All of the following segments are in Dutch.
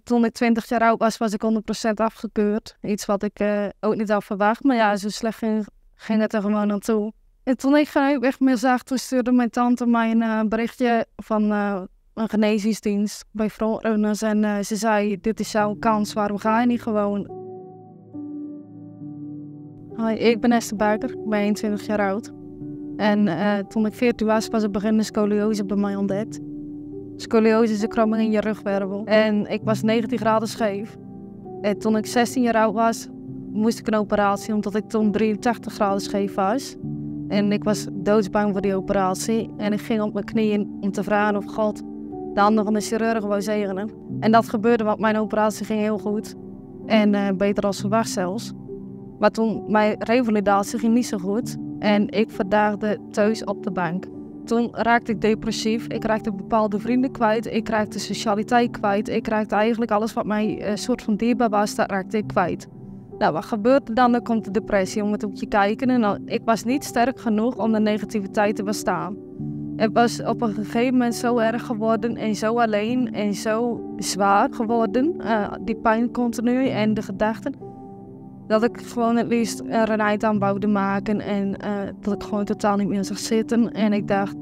toen ik 20 jaar oud was, was ik 100% afgekeurd. Iets wat ik ook niet had verwacht. Maar ja, zo slecht ging het er gewoon aan toe. En toen ik geen weg meer zag, toen stuurde mijn tante mij een berichtje van een genezingsdienst bij Frontrunners. En ze zei, dit is jouw kans, waarom ga je niet gewoon? Hoi, ik ben Esther Buiker, ik ben 21 jaar oud. En toen ik 14 was het beginnende scoliose bij mij ontdekt. Scoliose is een kromming in je rugwervel. En ik was 19 graden scheef. En toen ik 16 jaar oud was, moest ik een operatie, omdat ik toen 83 graden scheef was. En ik was doodsbang voor die operatie. En ik ging op mijn knieën om te vragen of God de handen van de chirurg wou zegenen. En dat gebeurde, want mijn operatie ging heel goed. En beter als verwacht zelfs. Maar toen, mijn revalidatie ging niet zo goed. En ik verdaagde thuis op de bank. Toen raakte ik depressief. Ik raakte bepaalde vrienden kwijt. Ik raakte socialiteit kwijt. Ik raakte eigenlijk alles wat mij een soort van dierbaar was, dat raakte ik kwijt. Nou, wat gebeurt er dan? Dan komt de depressie om het op je kijken. En ik was niet sterk genoeg om de negativiteit te bestaan. Het was op een gegeven moment zo erg geworden en zo alleen en zo zwaar geworden. Die pijn continu en de gedachten. Dat ik gewoon het liefst een Renate aan wou maken en dat ik gewoon totaal niet meer zag zitten. En ik dacht,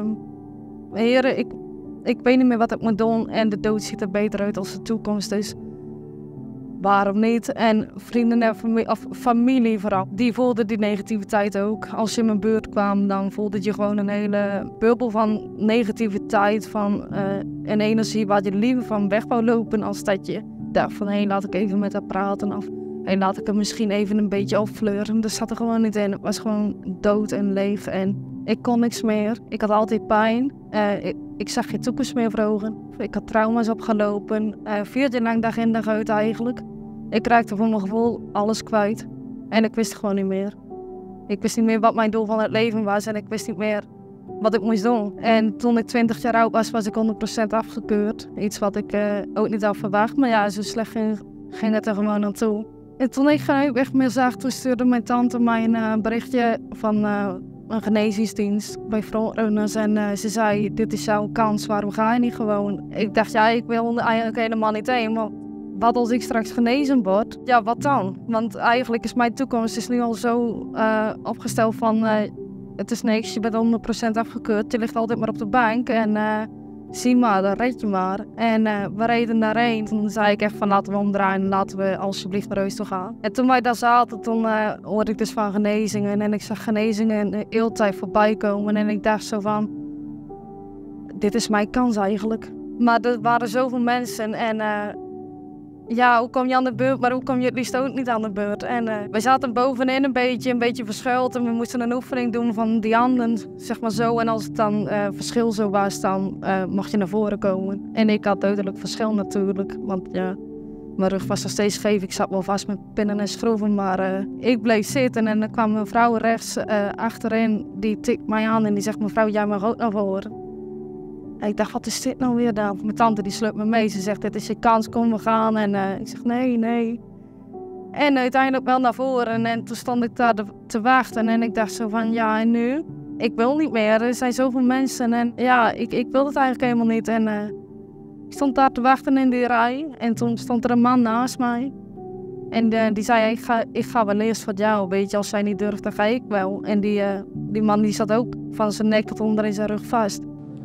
heren, ik weet niet meer wat ik moet doen en de dood ziet er beter uit als de toekomst. Dus waarom niet? En vrienden en familie vooral, die voelden die negativiteit ook. Als je in mijn buurt kwam, dan voelde je gewoon een hele bubbel van negativiteit, van een energie waar je liever van weg wou lopen als dat je dacht van, hé, laat ik even met haar praten of hey, laat ik er misschien even een beetje opfleuren. Dat zat er gewoon niet in. Het was gewoon dood en leeg en ik kon niks meer. Ik had altijd pijn. Ik zag geen toekomst meer voor ogen. Ik had trauma's opgelopen. 4 jaar lang dag in dag uit eigenlijk. Ik raakte voor mijn gevoel alles kwijt. En ik wist gewoon niet meer. Ik wist niet meer wat mijn doel van het leven was en ik wist niet meer wat ik moest doen. En toen ik 20 jaar oud was, was ik 100% afgekeurd. Iets wat ik ook niet had verwacht. Maar ja, zo slecht ging het er gewoon aan toe. En toen ik geen weg meer zag, toen stuurde mijn tante mij een berichtje van een genezingsdienst bij Frontrunners. En ze zei, dit is jouw kans, waarom ga je niet gewoon? Ik dacht, ja, ik wil eigenlijk helemaal niet heen. Maar wat als ik straks genezen word? Ja, wat dan? Want eigenlijk is mijn toekomst nu al zo opgesteld van, het is niks, je bent 100% afgekeurd. Je ligt altijd maar op de bank en zie maar, dan red je maar. En we reden daarheen. Toen zei ik echt van laten we omdraaien en laten we alsjeblieft naar huis toe gaan. En toen wij daar zaten, toen hoorde ik dus van genezingen. En ik zag genezingen de hele tijd voorbij komen. En ik dacht zo van, dit is mijn kans eigenlijk. Maar er waren zoveel mensen en ja, hoe kom je aan de beurt, maar hoe kom je het liefst ook niet aan de beurt. En wij zaten bovenin een beetje verschuild en we moesten een oefening doen van die handen, zeg maar zo. En als het dan verschil zo was, dan mocht je naar voren komen. En ik had duidelijk verschil natuurlijk, want ja, mijn rug was nog steeds scheef. Ik zat wel vast met pinnen en schroeven, maar ik bleef zitten en er kwam een vrouw rechts achterin, die tikt mij aan en die zegt, mevrouw, jij mag ook naar voren. En ik dacht, wat is dit nou weer dan? Mijn tante die sleurt me mee. Ze zegt, dit is je kans, kom we gaan. En ik zeg, nee. En uiteindelijk wel naar voren. En toen stond ik daar te wachten. En ik dacht zo van, ja, en nu? Ik wil niet meer. Er zijn zoveel mensen. En ja, ik wil het eigenlijk helemaal niet. En ik stond daar te wachten in die rij. En toen stond er een man naast mij. En die zei, ik ga wel eerst voor jou. Weet je, als zij niet durft, dan ga ik wel. En die man die zat ook van zijn nek tot onder in zijn rug vast.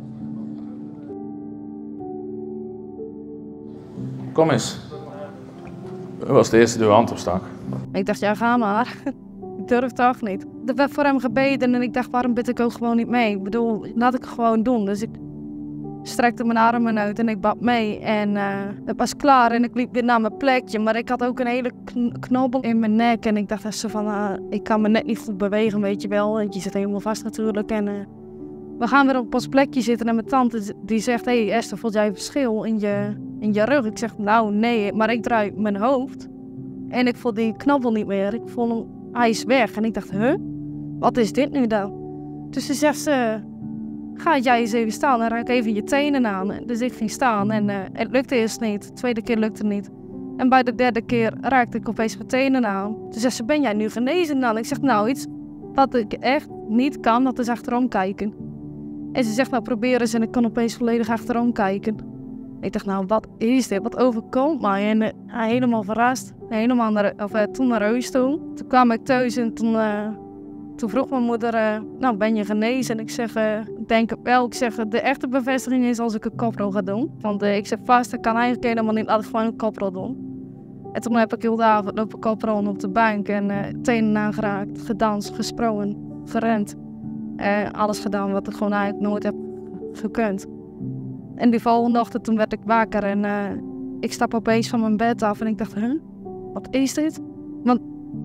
Kom eens. Dat was de eerste die uw hand opstak. Ik dacht, ja, ga maar. Ik durf toch niet. Er werd voor hem gebeden en ik dacht, waarom bid ik ook gewoon niet mee? Ik bedoel, laat ik het gewoon doen. Dus ik strekte mijn armen uit en ik bad mee. En het was klaar en ik liep weer naar mijn plekje. Maar ik had ook een hele knobbel in mijn nek. En ik dacht echt zo van, ik kan me net niet goed bewegen, weet je wel. Want je zit helemaal vast natuurlijk. En we gaan weer op ons plekje zitten en mijn tante die zegt, hey Esther, voel jij een verschil in je rug? Ik zeg, nou nee, maar ik draai mijn hoofd en ik voel die knabbel niet meer. Ik voel hem, hij is weg. En ik dacht, wat is dit nu dan? Dus ze zegt ze, ga jij eens even staan en raak even je tenen aan. Dus ik ging staan en het lukte eerst niet. De tweede keer lukte het niet. En bij de derde keer raakte ik opeens mijn tenen aan. Toen zegt ze, ben jij nu genezen dan? Ik zeg, nou, iets wat ik echt niet kan, dat is achterom kijken. En ze zegt, nou probeer eens, en ik kon opeens volledig achterom kijken. Ik dacht, nou, wat is dit? Wat overkomt mij? En helemaal verrast. Helemaal toen naar huis toe. Toen kwam ik thuis en toen vroeg mijn moeder, nou, ben je genezen? En ik zeg, ik denk het wel. Ik zeg, de echte bevestiging is als ik een koprol ga doen. Want ik zeg vast, ik kan eigenlijk helemaal niet, laat ik gewoon een koprol doen. En toen heb ik heel de avond lopen koprollen op de bank en tenen aangeraakt, gedanst, gesprongen, gerend. Alles gedaan wat ik gewoon eigenlijk nooit heb gekund. En die volgende ochtend toen werd ik wakker en ik stap opeens van mijn bed af en ik dacht, wat is dit? Want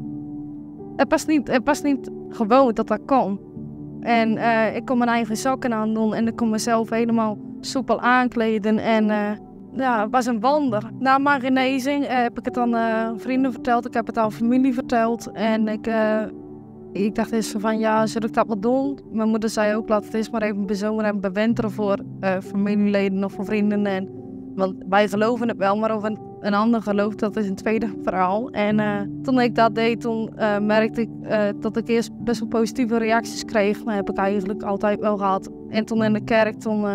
het was niet gewoon dat kon. En ik kon mijn eigen sokken aandoen en ik kon mezelf helemaal soepel aankleden en ja, het was een wonder. Na mijn genezing heb ik het aan vrienden verteld, ik heb het aan familie verteld en ik dacht eens van ja, zal ik dat wel doen? Mijn moeder zei ook, laat het eens maar even bezomeren en bewenteren voor familieleden of voor vrienden. Want wij geloven het wel, maar of een ander gelooft, dat is een tweede verhaal. En toen ik dat deed, toen merkte ik dat ik eerst best wel positieve reacties kreeg. Dat heb ik eigenlijk altijd wel gehad. En toen in de kerk,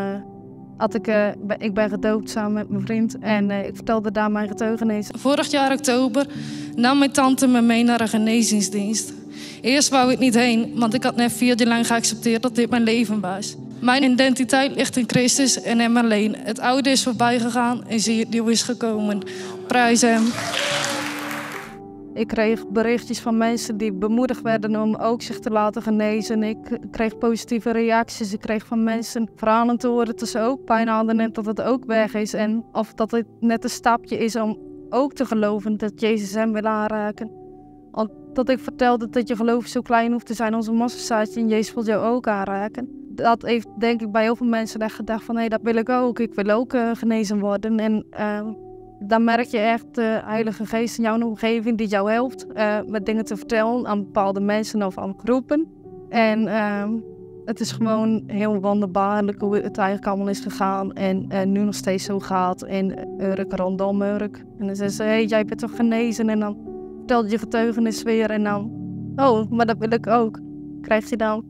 ik ben gedoopt samen met mijn vriend en ik vertelde daar mijn getuigenis. Vorig jaar oktober nam mijn tante me mee naar een genezingsdienst. Eerst wou ik niet heen, want ik had net 4 jaar lang geaccepteerd dat dit mijn leven was. Mijn identiteit ligt in Christus en hem alleen. Het oude is voorbij gegaan en zie het nieuw is gekomen. Prijs hem. Ik kreeg berichtjes van mensen die bemoedigd werden om ook zich te laten genezen. Ik kreeg positieve reacties. Ik kreeg van mensen verhalen te horen dat ze ook pijn hadden en dat het ook weg is. En of dat het net een stapje is om ook te geloven dat Jezus hem wil aanraken. Dat ik vertelde dat je geloof zo klein hoeft te zijn als een mosterdzaadje en Jezus wil jou ook aanraken. Dat heeft denk ik bij heel veel mensen echt gedacht van hé, dat wil ik ook. Ik wil ook genezen worden. En dan merk je echt de Heilige Geest in jouw omgeving die jou helpt met dingen te vertellen aan bepaalde mensen of aan groepen. En het is gewoon heel wonderbaarlijk hoe het eigenlijk allemaal is gegaan en nu nog steeds zo gaat. En Urk rondom Urk. En dan zeggen ze, hé, jij bent toch genezen? En dan vertelt je getuigenis weer en dan, oh, maar dat wil ik ook. Krijgt hij dan.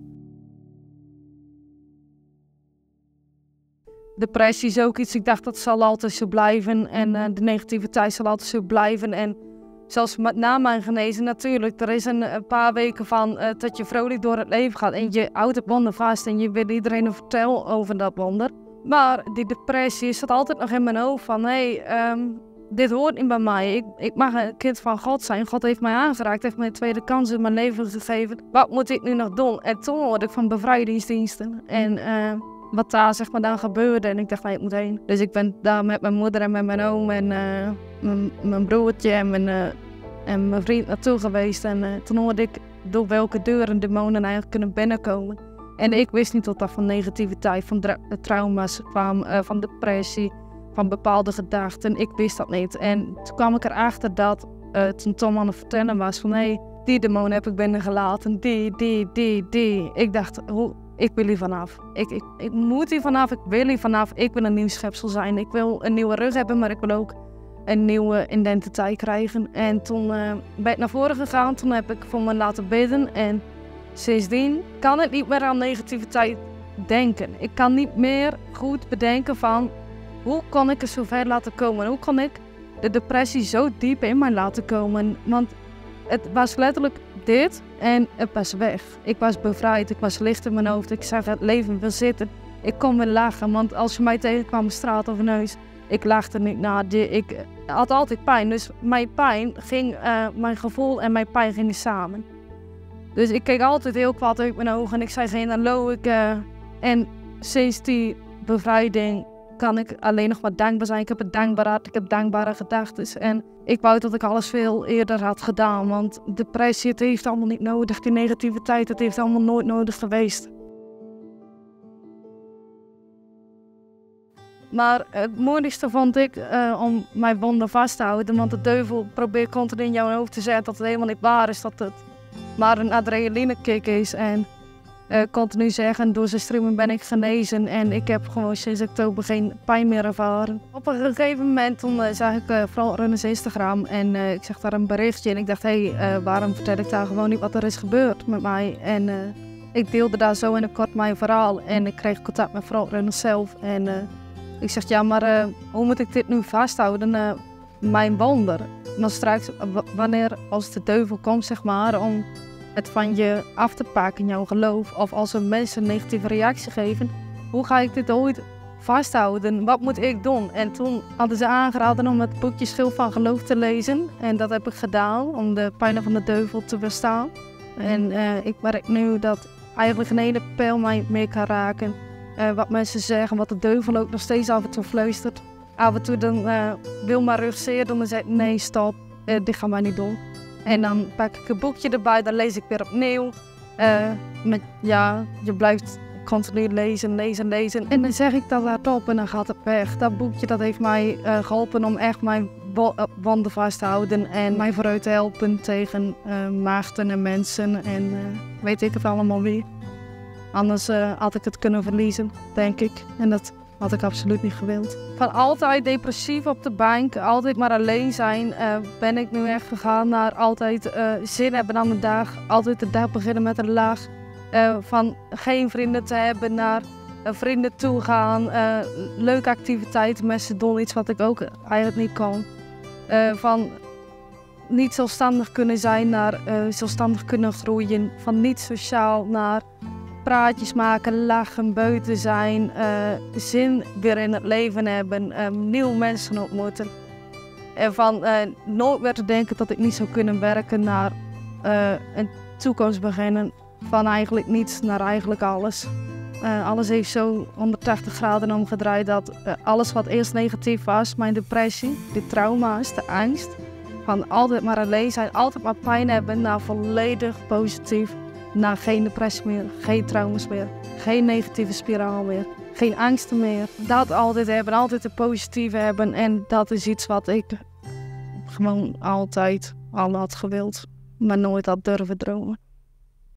Depressie is ook iets, ik dacht dat zal altijd zo blijven en de negativiteit zal altijd zo blijven. En zelfs na mijn genezen natuurlijk, er is een paar weken van dat je vrolijk door het leven gaat en je houdt het wonder vast en je wil iedereen vertellen over dat wonder. Maar die depressie zat altijd nog in mijn hoofd van hé, dit hoort niet bij mij. Ik mag een kind van God zijn. God heeft mij aangeraakt, heeft mij een tweede kans in mijn leven gegeven. Wat moet ik nu nog doen? En toen hoorde ik van bevrijdingsdiensten en wat daar zeg maar dan gebeurde. En ik dacht, nee, ik moet heen. Dus ik ben daar met mijn moeder en met mijn oom en mijn broertje en mijn vriend naartoe geweest. En toen hoorde ik door welke deuren demonen eigenlijk kunnen binnenkomen. En ik wist niet dat dat van negativiteit, van trauma's kwam, van depressie, van bepaalde gedachten. Ik wist dat niet. En toen kwam ik erachter dat toen Tom aan het vertellen was van hé, die demon heb ik binnengelaten, die. Ik dacht, ik wil hier vanaf. Ik moet hier vanaf, ik wil hier vanaf. Ik wil een nieuw schepsel zijn. Ik wil een nieuwe rug hebben, maar ik wil ook een nieuwe identiteit krijgen. En toen ben ik naar voren gegaan, toen heb ik voor me laten bidden. En sindsdien kan ik niet meer aan negativiteit denken. Ik kan niet meer goed bedenken van hoe kan ik er zo ver laten komen? Hoe kan ik de depressie zo diep in mij laten komen? Want het was letterlijk dit en het was weg. Ik was bevrijd, ik was licht in mijn hoofd. Ik zag het leven weer zitten. Ik kon weer lachen, want als je mij tegenkwam op straat of een huis, ik lachte niet na. Ik had altijd pijn, dus mijn pijn ging, mijn gevoel en mijn pijn gingen samen. Dus ik keek altijd heel kwaad uit mijn ogen en ik zei geen hallo. En sinds die bevrijding kan ik alleen nog maar dankbaar zijn. Ik heb het dankbaar hart, ik heb dankbare gedachten. En ik wou dat ik alles veel eerder had gedaan. Want depressie, het heeft allemaal niet nodig. Die negativiteit, het heeft allemaal nooit nodig geweest. Maar het moeilijkste vond ik om mijn wonden vast te houden. Want de duivel probeert continu in jouw hoofd te zetten dat het helemaal niet waar is. Dat het maar een adrenalinekick is. En continu zeggen, door zijn streamen ben ik genezen en ik heb gewoon sinds oktober geen pijn meer ervaren. Op een gegeven moment toen zag ik Frontrunners Instagram en ik zag daar een berichtje en ik dacht, hé, waarom vertel ik daar gewoon niet wat er is gebeurd met mij? En ik deelde daar zo in het kort mijn verhaal en ik kreeg contact met Frontrunners zelf en Ik zeg, ja, maar hoe moet ik dit nu vasthouden? Mijn wonder. Maar straks, wanneer als de duivel komt, zeg maar, om het van je af te pakken, jouw geloof, of als er mensen een negatieve reactie geven, hoe ga ik dit ooit vasthouden? Wat moet ik doen? En toen hadden ze aangeraden om het boekje Schil van Geloof te lezen. En dat heb ik gedaan, om de pijnen van de duivel te weerstaan. En ik merk nu dat eigenlijk geen ene pijl mij meer kan raken. Wat mensen zeggen, wat de duivel ook nog steeds af en toe fluistert. Af en toe dan wil mijn rug zeer doen en zeg nee, stop, dit gaan wij niet doen. En dan pak ik een boekje erbij, dan lees ik weer opnieuw. Je blijft continu lezen. En dan zeg ik dat hardop en dan gaat het weg. Dat boekje dat heeft mij geholpen om echt mijn wanden vast te houden en mij vooruit te helpen tegen maagden en mensen en weet ik het allemaal weer. Anders had ik het kunnen verliezen, denk ik. En dat had ik absoluut niet gewild. Van altijd depressief op de bank, altijd maar alleen zijn, ben ik nu echt gegaan naar altijd zin hebben aan de dag. Altijd de dag beginnen met een lach. Van geen vrienden te hebben naar vrienden toe gaan. Leuke activiteiten met ze doen, iets wat ik ook eigenlijk niet kon. Van niet zelfstandig kunnen zijn naar zelfstandig kunnen groeien. Van niet sociaal naar praatjes maken, lachen, buiten zijn, zin weer in het leven hebben, nieuwe mensen ontmoeten. En van nooit meer te denken dat ik niet zou kunnen werken naar een toekomst beginnen. Van eigenlijk niets naar eigenlijk alles. Alles heeft zo 180 graden omgedraaid dat alles wat eerst negatief was, mijn depressie, de trauma's, de angst, van altijd maar alleen zijn, altijd maar pijn hebben, naar volledig positief. Nou, geen depressie meer, geen trauma's meer, geen negatieve spiraal meer, geen angsten meer. Dat altijd hebben, altijd het positieve hebben. En dat is iets wat ik gewoon altijd al had gewild, maar nooit had durven dromen.